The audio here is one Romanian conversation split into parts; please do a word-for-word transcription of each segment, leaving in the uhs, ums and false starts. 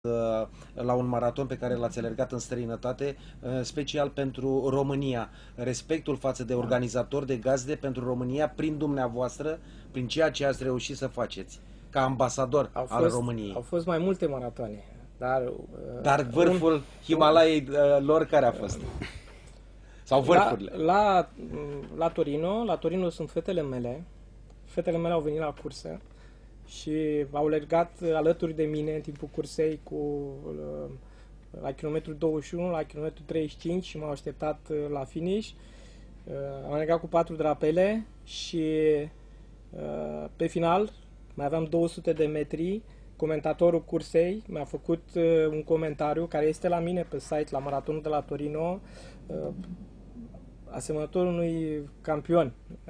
la un maraton pe care l-ați alergat în străinătate, special pentru România. Respectul față de organizatori, de gazde pentru România, prin dumneavoastră, prin ceea ce ați reușit să faceți, ca ambasador au fost, al României. Au fost mai multe maratoane, dar... Dar vârful un, Himalaiei lor care a fost? Sau vârfurile? La, la, la Torino, la Torino sunt fetele mele. Fetele mele au venit la cursă și au alergat alături de mine în timpul cursei cu, la kilometrul douăzeci și unu, la kilometrul treizeci și cinci și m-au așteptat la finish. Am alergat cu patru drapele și pe final mai aveam două sute de metri. Comentatorul cursei mi-a făcut un comentariu care este la mine pe site, la maratonul de la Torino, asemănător unui campion.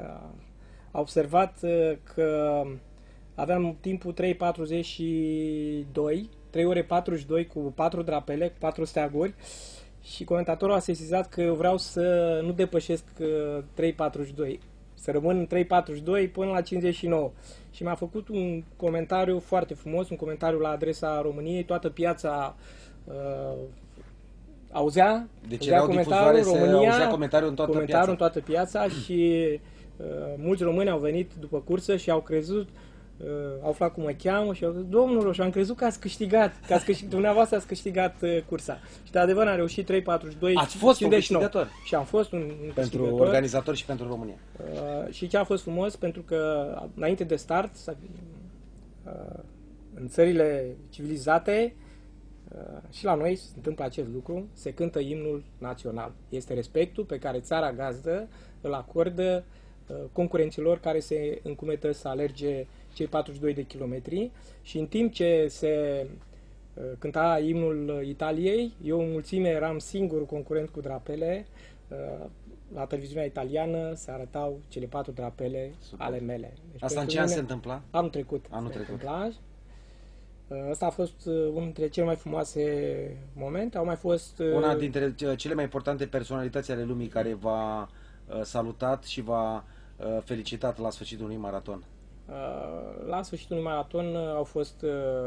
A observat că aveam timpul trei patruzeci și doi, trei ore patruzeci și doi cu patru drapele, cu patru steaguri, și comentatorul a sesizat că eu vreau să nu depășesc trei patruzeci și doi, să rămân în trei patruzeci și doi până la cincizeci și nouă. Și mi-a făcut un comentariu foarte frumos, un comentariu la adresa României. Toată piața uh, auzea, deci auzea comentariul, România, auzea comentariul în toată comentariul piața. în toată piața și uh, mulți români au venit după cursă și au crezut, uh, au aflat cum mă cheamă și au zis: domnul Roșu, am crezut că ați câștigat, că ați câștigat, dumneavoastră ați câștigat uh, cursa. Și de adevăr am reușit trei patruzeci și doi. Ați fost un câștigător. Și am fost un, un pentru organizator și pentru România. Uh, și ce a fost frumos, pentru că înainte de start, uh, în țările civilizate, uh, și la noi se întâmplă acest lucru, se cântă imnul național. Este respectul pe care țara gazdă îl acordă uh, concurenților care se încumetă să alerge cei patruzeci și doi de kilometri, și în timp ce se uh, cânta imnul Italiei, eu în mulțime eram singurul concurent cu drapele. uh, La televiziunea italiană se arătau cele patru drapele Super. ale mele. Deci asta în ce an se întâmpla? Anul trecut. Anul trecut. Întâmpla. Asta a fost unul dintre cele mai frumoase momente. Au mai fost... Una dintre cele mai importante personalități ale lumii care v-a salutat și v-a felicitat la sfârșitul unui maraton. La sfârșitul unui maraton au fost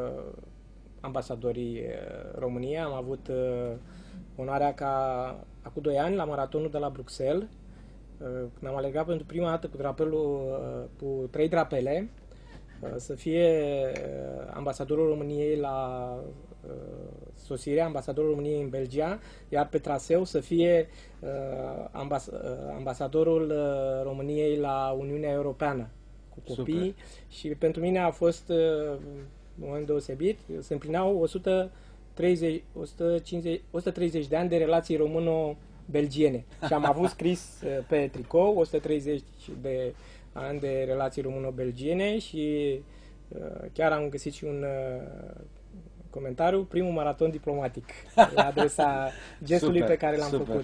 ambasadorii României. Am avut onoarea ca acum doi ani, la maratonul de la Bruxelles, când am alergat pentru prima dată cu drapelul, cu trei drapele, să fie ambasadorul României la sosire, ambasadorul României în Belgia, iar pe traseu să fie ambas ambasadorul României la Uniunea Europeană cu copii. Super. Și pentru mine a fost un moment deosebit. Se împlineau o sută treizeci, o sută cincizeci, o sută treizeci de ani de relații româno-belgiene și am avut scris pe tricou o sută treizeci de ani de relații româno-belgiene și chiar am găsit și un comentariu: primul maraton diplomatic, la adresa gestului super, pe care l-am făcut.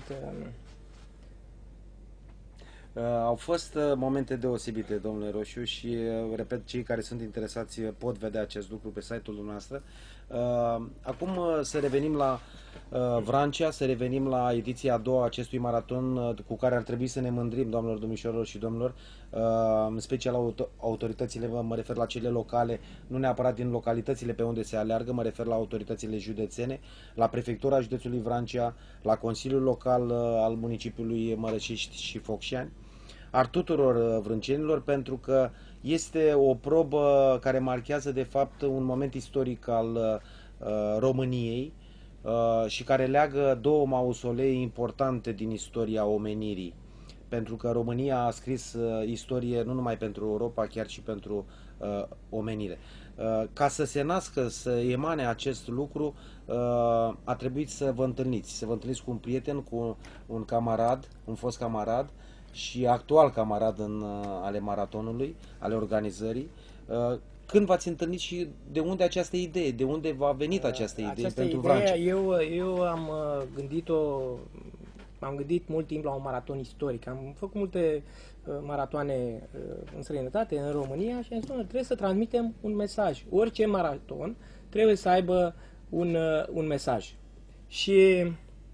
Uh, au fost uh, momente deosebite, domnule Roșu, și, uh, repet, cei care sunt interesați pot vedea acest lucru pe site-ul dumneavoastră. Uh, acum uh, să revenim la uh, Vrancea, să revenim la ediția a doua acestui maraton uh, cu care ar trebui să ne mândrim, doamnelor, domnișoarelor și domnilor, uh, în special auto autoritățile, mă refer la cele locale, nu neapărat din localitățile pe unde se aleargă, mă refer la autoritățile județene, la prefectura județului Vrancea, la Consiliul Local uh, al municipiului Mărășești și Focșani, al tuturor vrâncenilor, pentru că este o probă care marchează de fapt un moment istoric al uh, României uh, și care leagă două mausolee importante din istoria omenirii, pentru că România a scris uh, istorie nu numai pentru Europa, chiar și pentru uh, omenire. Uh, ca să se nască, să emane acest lucru, uh, a trebuit să vă întâlniți, să vă întâlniți cu un prieten, cu un camarad, un fost camarad și actual camarad în ale maratonului, ale organizării. Când v-ați întâlnit și de unde această idee? De unde v-a venit această idee această pentru idee, Vrancea? Eu, eu am gândit-o, am gândit mult timp la un maraton istoric. Am făcut multe maratoane în străinătate, în România, și am zis: trebuie să transmitem un mesaj. Orice maraton trebuie să aibă un, un mesaj. Și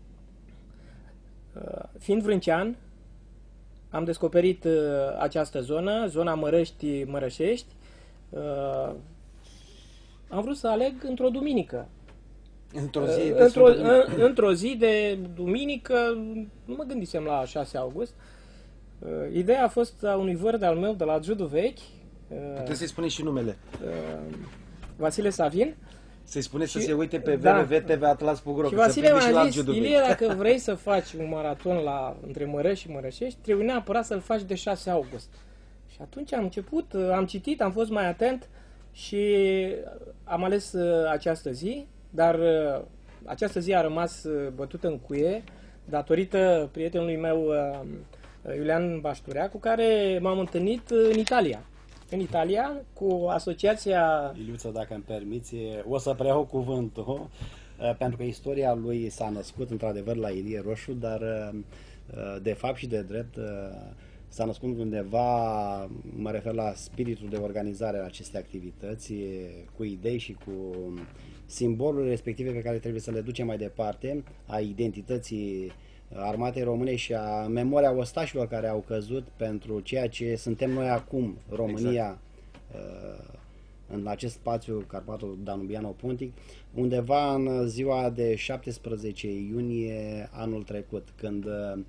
fiind vrâncean, am descoperit uh, această zonă, zona Mărăști-Mărășești. Uh, am vrut să aleg într-o duminică. Într-o zi de într-o, Sfântul Dumitru. în, într-o zi de duminică, nu mă gândisem la șase august. Uh, Ideea a fost a unui văr de-al meu de la Giudu Vechi, uh, Puteți să-i spuneți și numele. uh, Vasile Savin. Să-i spuneți Și- să se uite pe da. w w w punct t v atlas punct ro. Și că se Vasile prinde și la mi-a zis, Giudu Ilie, Vechi. dacă vrei să faci un maraton la, între Mărăși și Mărășești, trebuie neapărat să-l faci de șase august. Și atunci am început, am citit, am fost mai atent și am ales uh, această zi, dar uh, această zi a rămas uh, bătută în cuie datorită prietenului meu uh, Iulian Bașturea, cu care m-am întâlnit uh, în Italia. În Italia, cu asociația... Iliuță, dacă îmi permiți, o să preiau cuvântul, pentru că istoria lui s-a născut într-adevăr la Ilie Roșu, dar de fapt și de drept s-a născut undeva, mă refer la spiritul de organizare a acestei activități, cu idei și cu simboluri respective pe care trebuie să le ducem mai departe, a identității Armatei Române și a memoria ostașilor care au căzut pentru ceea ce suntem noi acum, România, exact. În acest spațiu Carpato-Danubiano-Pontic, undeva în ziua de șaptesprezece iunie anul trecut, când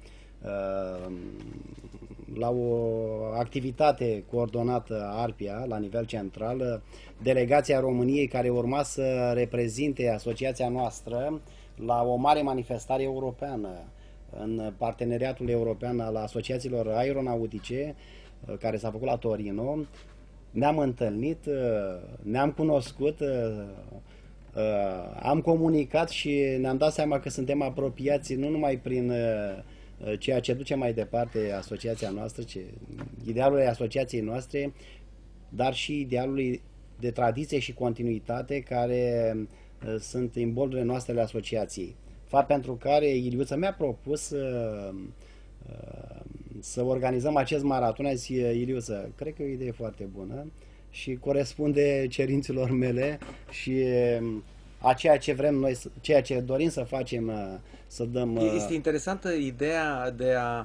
la o activitate coordonată Arpia, la nivel central, delegația României care urma să reprezinte asociația noastră la o mare manifestare europeană în parteneriatul european al asociațiilor aeronautice care s-a făcut la Torino. Ne-am întâlnit, ne-am cunoscut, am comunicat și ne-am dat seama că suntem apropiați nu numai prin ceea ce duce mai departe asociația noastră, ce, idealurile asociației noastre, dar și idealului de tradiție și continuitate care sunt imboldurile noastre ale asociației. Fapt pentru care Iliuță mi-a propus să, să organizăm acest maraton. A zis, Iliuță, cred că e o idee foarte bună și corespunde cerințelor mele și a ceea ce vrem noi, ceea ce dorim să facem, să dăm... Este interesantă ideea de a,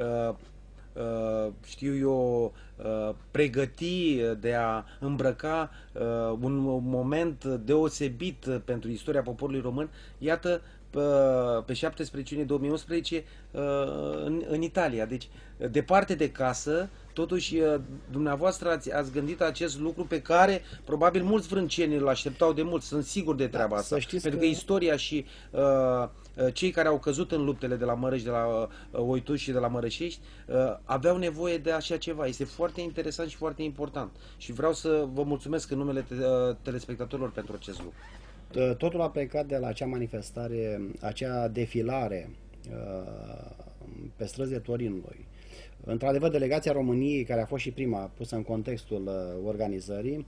știu eu, pregăti, de a îmbrăca un moment deosebit pentru istoria poporului român. Iată, pe șaptesprezece iunie două mii unsprezece în, în Italia. Deci, departe de casă, totuși dumneavoastră ați, ați gândit acest lucru pe care probabil mulți vrânceni îl așteptau de mult. Sunt sigur de treaba da, asta. Pentru că... că istoria și uh, cei care au căzut în luptele de la Mărăși, de la uh, Oituși și de la Mărășești uh, aveau nevoie de așa ceva. Este foarte interesant și foarte important. Și vreau să vă mulțumesc în numele te, uh, telespectatorilor pentru acest lucru. Totul a plecat de la acea manifestare, acea defilare pe străzile Torinului. Într-adevăr, delegația României, care a fost și prima pusă în contextul organizării,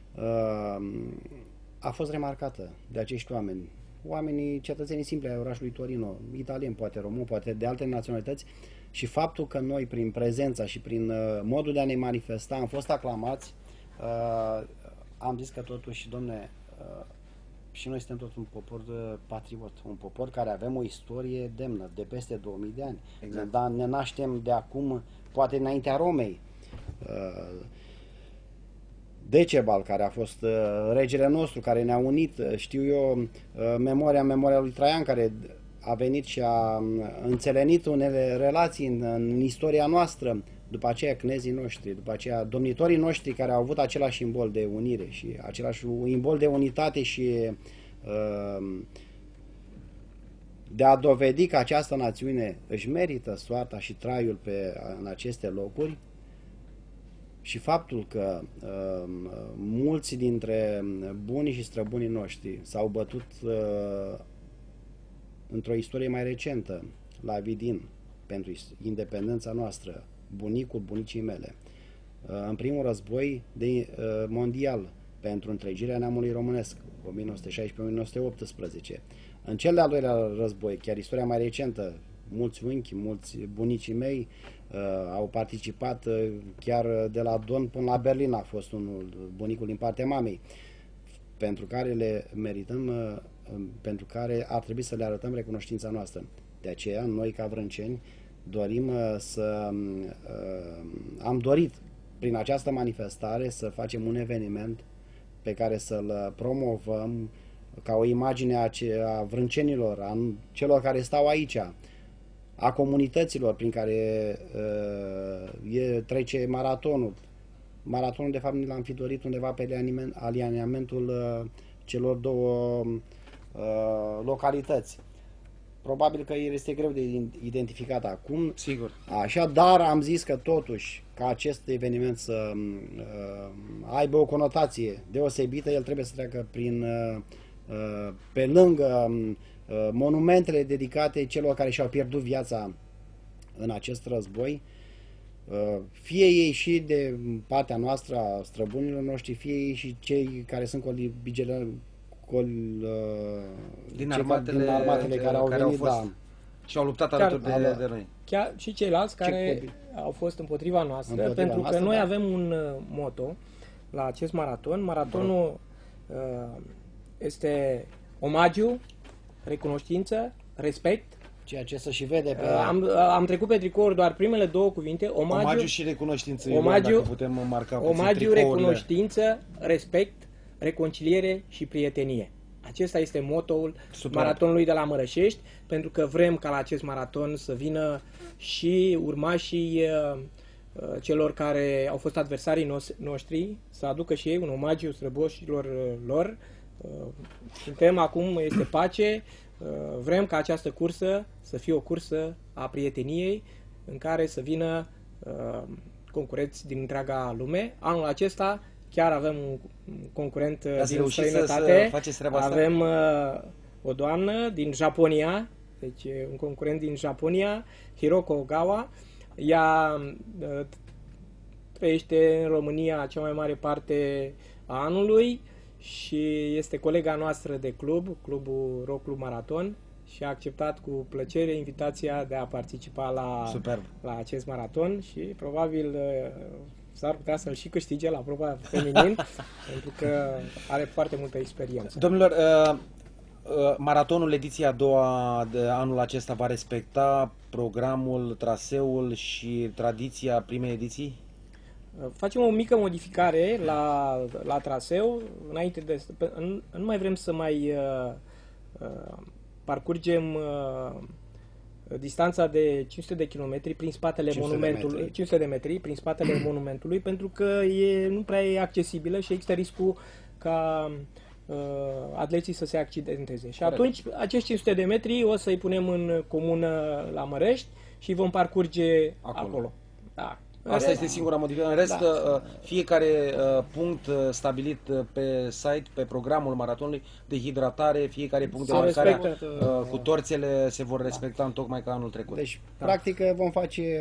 a fost remarcată de acești oameni. Oamenii, cetățenii simpli ai orașului Torino, italieni, poate români, poate de alte naționalități, și faptul că noi, prin prezența și prin modul de a ne manifesta, am fost aclamați, am zis că totuși, domne, și noi suntem tot un popor patriot, un popor care avem o istorie demnă, de peste două mii de ani. Exact. Dar ne naștem de acum, poate înaintea Romei. Decebal, care a fost regele nostru, care ne-a unit, știu eu, memoria, memoria lui Traian, care a venit și a înțelenit unele relații în, în istoria noastră. După aceea cnezii noștri, după aceea domnitorii noștri care au avut același simbol de unire și același simbol de unitate și uh, de a dovedi că această națiune își merită soarta și traiul pe, în aceste locuri, și faptul că uh, mulți dintre bunii și străbunii noștri s-au bătut uh, într-o istorie mai recentă la Vidin pentru independența noastră, bunicul bunicii mele, în primul război de, mondial pentru întregirea neamului românesc, o mie nouă sute șaisprezece - o mie nouă sute optsprezece. În cel de-al doilea război, chiar istoria mai recentă, mulți unchi, mulți bunicii mei uh, au participat, uh, chiar de la Don până la Berlin a fost unul, bunicul din partea mamei, pentru care le merităm, uh, pentru care ar trebui să le arătăm recunoștința noastră. De aceea, noi ca vrânceni dorim uh, să... Uh, am dorit prin această manifestare să facem un eveniment pe care să-l promovăm ca o imagine a, ce, a vrâncenilor, a celor care stau aici, a comunităților prin care uh, e, trece maratonul. Maratonul, de fapt, l-am fi dorit undeva pe alineamentul uh, celor două uh, localități. Probabil că este greu de identificat acum. Sigur. Așa, dar am zis că totuși, ca acest eveniment să uh, aibă o conotație deosebită, el trebuie să treacă prin, uh, uh, pe lângă uh, monumentele dedicate celor care și-au pierdut viața în acest război, uh, fie ei și de partea noastră a străbunilor noștri, fie ei și cei care sunt colibigele, col, uh, din armatele, din armatele care au care venit, au fost da. Și au luptat Chiar, alături de, de noi. Chiar și ceilalți care Ce au fost împotriva noastră, Împotriva pentru noastră, că noi da. avem un uh, moto la acest maraton. Maratonul uh, este omagiu, recunoștință, respect. Ceea ce se și vede pe... Uh, am, uh, am trecut pe tricouri doar primele două cuvinte, omagiu, Omagiu și recunoștință. omagiu, Dacă putem marca puțin omagiu, tricourile. recunoștință, respect, reconciliere și prietenie. Acesta este motoul Super. Maratonului de la Mărășești, pentru că vrem ca la acest maraton să vină și urmașii uh, uh, celor care au fost adversarii noștri, să aducă și ei un omagiu străboșilor uh, lor. Uh, suntem acum, este pace, uh, vrem ca această cursă să fie o cursă a prieteniei, în care să vină uh, concurenți din întreaga lume. Anul acesta chiar avem un concurent Ați din străinătate. Avem uh, o doamnă din Japonia, deci un concurent din Japonia, Hiroko Ogawa. Ea uh, trăiește în România cea mai mare parte a anului și este colega noastră de club, clubul Rock Club Maraton, și a acceptat cu plăcere invitația de a participa la, la acest maraton și probabil uh, s-ar putea să-l și câștige la proba feminin, pentru că are foarte multă experiență. Domnilor, uh, uh, maratonul, ediția a doua de anul acesta, va respecta programul, traseul și tradiția primei ediții? Uh, facem o mică modificare la, la traseu. Înainte de, nu mai vrem să mai uh, uh, parcurgem uh, distanța de cinci sute de kilometri prin spatele monumentului, cinci sute de metri prin spatele monumentului, pentru că e, nu prea e accesibilă și există riscul ca uh, atleții să se accidenteze. Și Corect. Atunci acești cinci sute de metri o să-i punem în comună la Mărești și vom parcurge acolo. acolo. Da. Asta este singura modificare. În rest, da. fiecare punct stabilit pe site, pe programul maratonului de hidratare, fiecare punct de marcare cu torțele se vor respecta în tocmai ca anul trecut. Deci, da. practic, vom face,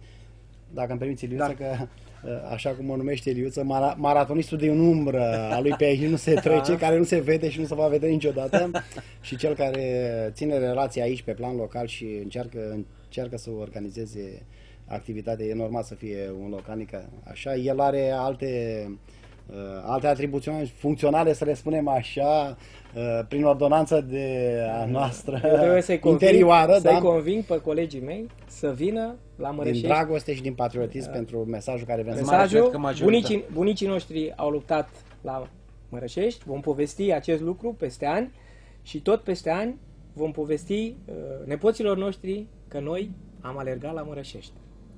dacă îmi permiți, Iliuță, da. că așa cum mă numește Iliuță, mara maratonistul din umbră a lui pe nu se trece, da. care nu se vede și nu se va vedea niciodată, și cel care ține relația aici pe plan local și încearcă, încearcă să organizeze activitatea. E normal să fie un localnic așa. El are alte, uh, alte atribuții funcționale, să le spunem așa, uh, prin ordonanță de a noastră să interioară. Să-i da? conving pe colegii mei să vină la Mărășești. Din dragoste și din patriotism uh, pentru mesajul care vrem să Mesajul, bunicii, bunicii noștri au luptat la Mărășești, vom povesti acest lucru peste ani și tot peste ani vom povesti uh, nepoților noștri că noi am alergat la Mărășești.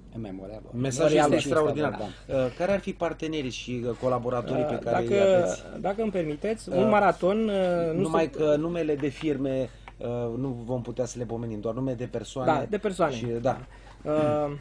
Mesajul este extraordinar. Da. Care ar fi partenerii și colaboratorii pe care dacă, îi aveți? Dacă îmi permiteți, un maraton... Nu numai se... că numele de firme nu vom putea să le pomenim, doar nume de persoane. Da, de persoane. Și, da. Uh,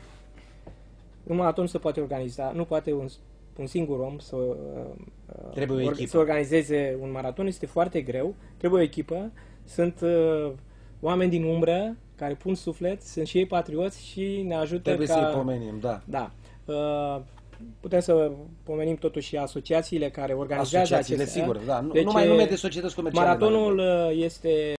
un maraton se poate organiza, nu poate un, un singur om să, Trebuie o or, să organizeze un maraton, este foarte greu, trebuie o echipă, sunt uh, oameni din umbră care pun suflet, sunt și ei patrioți și ne ajută. Trebuie ca... să-i pomenim, da. Da. Uh, putem să pomenim totuși și asociațiile care organizează asociațiile, acestea. sigur, da. Deci, numai nume de societăți comerciale. Maratonul este